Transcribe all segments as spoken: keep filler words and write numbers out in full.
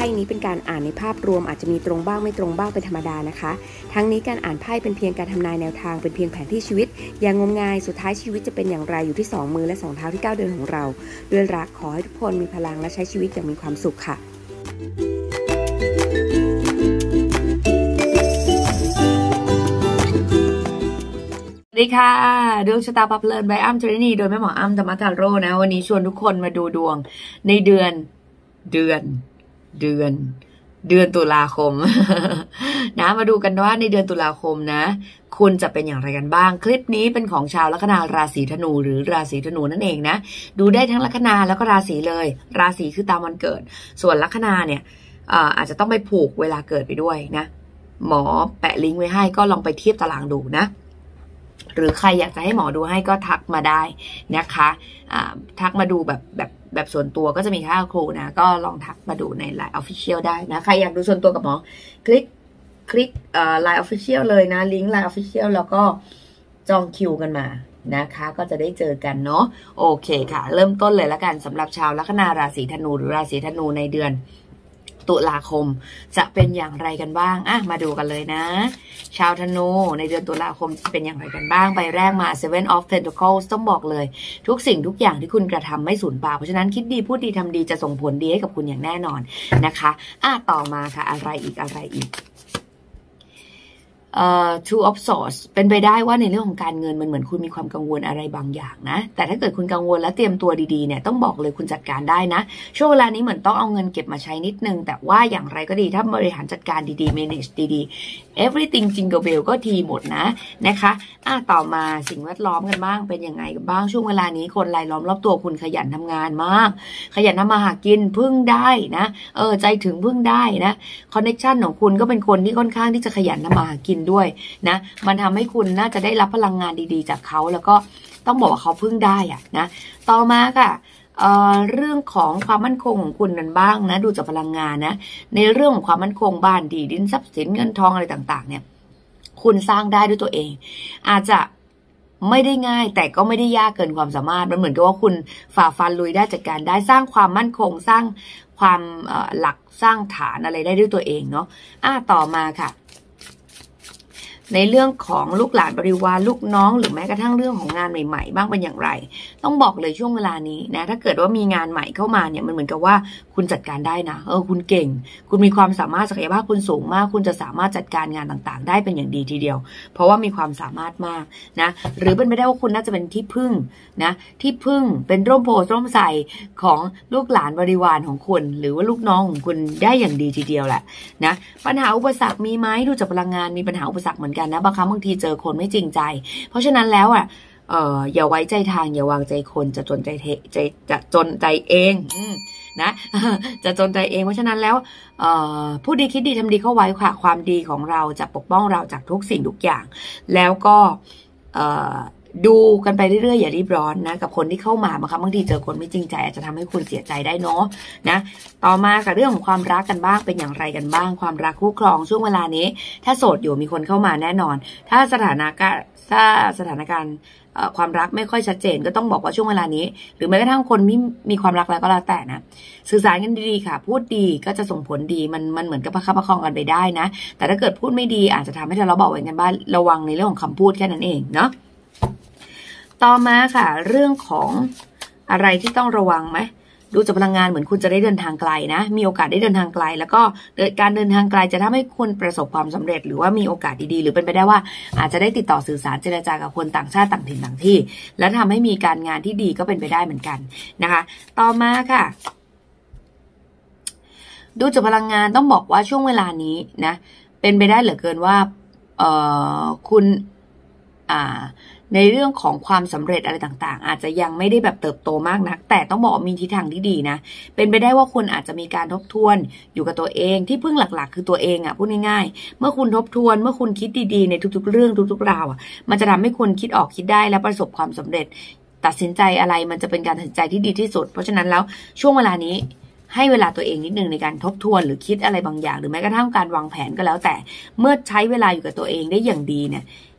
พ่นี้เป็นการอ่านในภาพรวมอาจจะมีตรงบ้างไม่ตรงบ้างเป็นธรรมดานะคะทั้งนี้การอ่านไพ่เป็นเพียงการทำนายแนวทางเป็นเพียงแผนที่ชีวิตอย่างงมงายสุดท้ายชีวิตจะเป็นอย่างไรอยู่ที่สองมือและสองเท้าที่ก้าวเดินของเราด้วยรักขอให้ทุกคนมีพลังและใช้ชีวิตอย่างมีความสุขค่ะสวัสดีค่ะดวงชะตาพับเพลินใบอ้ำทรินีโดยแม่หมออ้ำธรรมทาโร่นะวันนี้ชวนทุกคนมาดูดวงในเดือนเดือนเดือนเดือนตุลาคม นะมาดูกันว่าในเดือนตุลาคมนะคุณจะเป็นอย่างไรกันบ้างคลิปนี้เป็นของชาวลัคนาราศีธนูหรือราศีธนูนั่นเองนะดูได้ทั้งลัคนาแล้วก็ราศีเลยราศีคือตามวันเกิดส่วนลัคนาเนี่ยอาจจะต้องไปผูกเวลาเกิดไปด้วยนะหมอแปะลิงก์ไว้ให้ก็ลองไปเทียบตารางดูนะหรือใครอยากจะให้หมอดูให้ก็ทักมาได้นะคะทักมาดูแบบแบบแบบส่วนตัวก็จะมีค่าครูนะก็ลองทักมาดูใน ไลน์ Official ได้นะใครอยากดูส่วนตัวกับหมอคลิกคลิกเอ่อ ไลน์ Official เลยนะลิงก์ ไลน์ Official แล้วก็จองคิวกันมานะคะก็จะได้เจอกันเนาะโอเคค่ะเริ่มต้นเลยละกันสำหรับชาวลัคนาราศีธนูหรือราศีธนูในเดือนตุลาคมจะเป็นอย่างไรกันบ้างอ่ะมาดูกันเลยนะชาวธนูในเดือนตุลาคมจะเป็นอย่างไรกันบ้างใบแรกมา Seven of Pentacles ต้องบอกเลยทุกสิ่งทุกอย่างที่คุณกระทำไม่สูญเปล่าเพราะฉะนั้นคิดดีพูดดีทำดีจะส่งผลดีให้กับคุณอย่างแน่นอนนะคะอ่ะต่อมาค่ะอะไรอีกอะไรอีกเอ่อ two of swords เป็นไปได้ว่าในเรื่องของการเงินมันเหมือนคุณมีความกังวลอะไรบางอย่างนะแต่ถ้าเกิดคุณกังวลและเตรียมตัวดีๆเนี่ยต้องบอกเลยคุณจัดการได้นะช่วงเวลานี้เหมือนต้องเอาเงินเก็บมาใช้นิดนึงแต่ว่าอย่างไรก็ดีถ้าบริหารจัดการดีๆ manage ดีๆ everything jingle bell ก็ทีหมดนะนะคะอ่ะต่อมาสิ่งแวดล้อมกันบ้างเป็นยังไงกันบ้างช่วงเวลานี้คนรายล้อมรอบตัวคุณขยันทำงานมากขยันทำมาหากินพึ่งได้นะเออใจถึงพึ่งได้นะคอนเนคชั่นของคุณก็เป็นคนที่ค่อนข้างที่จะขยันทำมาหากินด้วยนะมันทำให้คุณน่าจะได้รับพลังงานดีๆจากเขาแล้วก็ต้องบอกว่าเขาพึ่งได้อะนะต่อมาค่ะเอ่อเรื่องของความมั่นคงของคุณนั้นบ้างนะดูจากพลังงานนะในเรื่องของความมั่นคงบ้านดีดินทรัพย์สินเงินทองอะไรต่างๆเนี่ยคุณสร้างได้ด้วยตัวเองอาจจะไม่ได้ง่ายแต่ก็ไม่ได้ยากเกินความสามารถมันเหมือนกับว่าคุณฝ่าฟันลุยได้จัดการได้สร้างความมั่นคงสร้างความหลักสร้างฐานอะไรได้ด้วยตัวเองเนาะอ่ะต่อมาค่ะในเรื่องของลูกหลานบริวารลูกน้องหรือแม้กระทั่งเรื่องของงานใหม่ๆบ้างเป็นอย่างไรต้องบอกเลยช่วงเวลานี้นะถ้าเกิดว่ามีงานใหม่เข้ามาเนี่ยมันเหมือนกับว่าคุณจัดการได้นะเออคุณเก่งคุณมีความสามารถศักยภาพคุณสูงมากคุณจะสามารถจัดการงานต่างๆได้เป็นอย่างดีทีเดียวเพราะว่ามีความสามารถมากนะหรือเป็นไปได้ว่าคุณน่าจะเป็นที่พึ่งนะที่พึ่งเป็นร่มโพร่มไทรของลูกหลานบริวารของคุณหรือว่าลูกน้องของคุณได้อย่างดีทีเดียวแหละนะปัญหาอุปสรรคมีไหมดูจากพลังงานมีปัญหาอุปสรรคเหมือนกันนะบางครั้งบางทีเจอคนไม่จริงใจเพราะฉะนั้นแล้วอ่ะเอ่ออย่าไว้ใจทางอย่าวางใจคนจะจนใจเทใจจะจนใจเองอืมนะจะจนใจเองเพราะฉะนั้นแล้วเอ่อพูดดีคิดดีทำดีเข้าไว้ค่ะความดีของเราจะปกป้องเราจากทุกสิ่งทุกอย่างแล้วก็เอ่อดูกันไปเรื่อยๆอย่ารีบร้อนนะกับคนที่เข้ามาบางครั้งบางทีเจอคนไม่จริงใจอาจจะทำให้คุณเสียใจได้เนาะนะต่อมากับเรื่องของความรักกันบ้างเป็นอย่างไรกันบ้างความรักคู่ครองช่วงเวลานี้ถ้าโสดอยู่มีคนเข้ามาแน่นอนถ้าสถานะการถ้าสถานการณ์ความรักไม่ค่อยชัดเจนก็ต้องบอกว่าช่วงเวลานี้หรือแม้กระทั่งคนที่มีความรักแล้วก็แล้วแต่นะสื่อสารกันดีๆค่ะพูดดีก็จะส่งผลดีมันมันเหมือนกับประคับประคองกันไปได้นะแต่ถ้าเกิดพูดไม่ดีอาจจะทำให้ทะเลาะเบาะแว้งกันบ้างระวังในเรื่องของคำพูดแค่นั้นเองเนาะต่อมาค่ะเรื่องของอะไรที่ต้องระวังไหมดูจากพลังงานเหมือนคุณจะได้เดินทางไกลนะมีโอกาสได้เดินทางไกลแล้วก็การเดินทางไกลจะทำให้คุณประสบความสำเร็จหรือว่ามีโอกาสดีๆหรือเป็นไปได้ว่าอาจจะได้ติดต่อสื่อสารเจรจากับคนต่างชาติต่างถิ่นต่างที่และทำให้มีการงานที่ดีก็เป็นไปได้เหมือนกันนะคะต่อมาค่ะดูจากพลังงานต้องบอกว่าช่วงเวลานี้นะเป็นไปได้เหลือเกินว่าเอ่อคุณอ่าในเรื่องของความสำเร็จอะไรต่างๆอาจจะยังไม่ได้แบบเติบโตมากนักแต่ต้องบอกมีทิศทางที่ดีนะเป็นไปได้ว่าคุณอาจจะมีการทบทวนอยู่กับตัวเองที่พึ่งหลักๆคือตัวเองอ่ะพูดง่ายๆเมื่อคุณทบทวนเมื่อคุณคิดดีๆในทุกๆเรื่องทุกๆราวอ่ะมันจะทำให้คุณคิดออกคิดได้และประสบความสำเร็จตัดสินใจอะไรมันจะเป็นการตัดสินใจที่ดีที่สุดเพราะฉะนั้นแล้วช่วงเวลานี้ให้เวลาตัวเองนิดนึงในการทบทวนหรือคิดอะไรบางอย่างหรือแม้กระทั่งการวางแผนก็แล้วแต่เมื่อใช้เวลาอยู่กับตัวเองได้อย่างดีเนี่ยค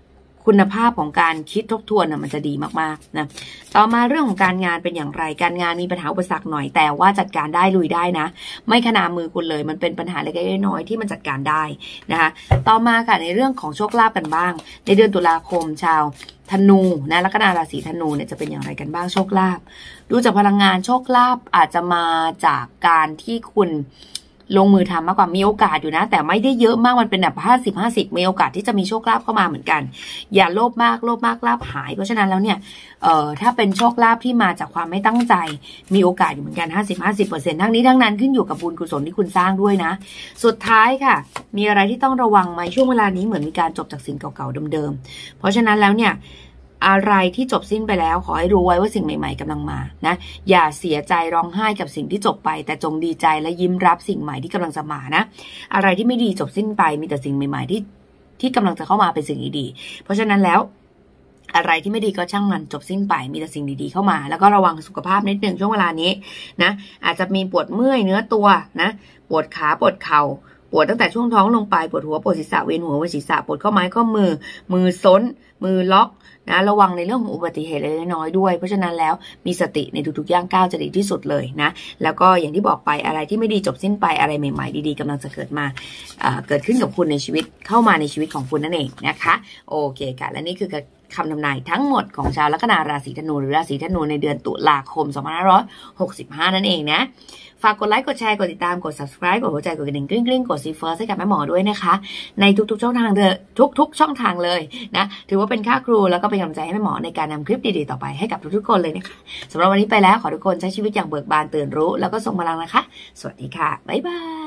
คุณภาพของการคิดทบทวนนะมันจะดีมากๆนะต่อมาเรื่องของการงานเป็นอย่างไรการงานมีปัญหาอุปสรรคหน่อยแต่ว่าจัดการได้ลุยได้นะไม่ขนามือคุณเลยมันเป็นปัญหาเล็กๆน้อยๆที่มันจัดการได้นะคะต่อมาค่ะในเรื่องของโชคลาภกันบ้างในเดือนตุลาคมชาวธนูนะลัคนาราศีธนูเนี่ยจะเป็นอย่างไรกันบ้างโชคลาภดูจากพลังงานโชคลาภอาจจะมาจากการที่คุณลงมือทำมากกว่ามีโอกาสอยู่นะแต่ไม่ได้เยอะมากมันเป็นแบบห้าสิบ ห้าสิบมีโอกาสที่จะมีโชคลาภเข้ามาเหมือนกันอย่าโลภมากโลภมากลาภหายเพราะฉะนั้นแล้วเนี่ยเอ่อถ้าเป็นโชคลาภที่มาจากความไม่ตั้งใจมีโอกาสอยู่เหมือนกัน ห้าสิบ ห้าสิบเปอร์เซ็นต์ ทั้งนี้ทั้งนั้นขึ้นอยู่กับบุญกุศลที่คุณสร้างด้วยนะสุดท้ายค่ะมีอะไรที่ต้องระวังไหมช่วงเวลานี้เหมือนมีการจบจากสิ่งเก่าๆเดิมๆเพราะฉะนั้นแล้วเนี่ยอะไรที่จบสิ้นไปแล้วขอให้รู้ไว้ว่าสิ่งใหม่ๆกำลังมานะอย่าเสียใจร้องไห้กับสิ่งที่จบไปแต่จงดีใจและยิ้มรับสิ่งใหม่ที่กำลังจะมานะอะไรที่ไม่ดีจบสิ้นไปมีแต่สิ่งใหม่ๆที่ที่กำลังจะเข้ามาเป็นสิ่งดีๆเพราะฉะนั้นแล้วอะไรที่ไม่ดีก็ช่างมันจบสิ้นไปมีแต่สิ่งดีๆเข้ามาแล้วก็ระวังสุขภาพนิดนึงช่วงเวลานี้นะอาจจะมีปวดเมื่อยเนื้อตัวนะปวดขาปวดเข่าปวดตั้งแต่ช่วงท้องลงไปปวดหัวปวดศีรษะเวียนหัวเวียนศีรษะปวดข้อไม้ข้อมือมือซ้นมือล็อกนะระวังในเรื่องของอุบัติเหตุเล็กน้อยด้วยเพราะฉะนั้นแล้วมีสติในทุกๆย่างก้าวจะดีที่สุดเลยนะแล้วก็อย่างที่บอกไปอะไรที่ไม่ดีจบสิ้นไปอะไรใหม่ๆดีๆกำลังจะเกิดมาเกิดขึ้นกับคุณในชีวิตเข้ามาในชีวิตของคุณนั่นเองนะคะโอเคค่ะและนี่คือคำทำนายทั้งหมดของชาวลัคนาราศีธนูหรือราศีธนูในเดือนตุลาคมสองพันห้าร้อยหกสิบห้านั่นเองนะฝากกดไลค์กดแชร์กดติดตามกด subscribe กดหัวใจกดกระดิ่งกริ๊งกริ๊งกดซีเฟิร์สให้กับแม่หมอด้วยนะคะในทุกๆช่องทางเดอทุกๆช่องทางเลยนะถือว่าเป็นค่าครูแล้วก็เป็นกำลังใจให้แม่หมอในการนำคลิปดีๆต่อไปให้กับทุกๆคนเลยนะคะสำหรับวันนี้ไปแล้วขอทุกคนใช้ชีวิตอย่างเบิกบานตื่นรู้แล้วก็ทรงพลังนะคะสวัสดีค่ะบ๊ายบาย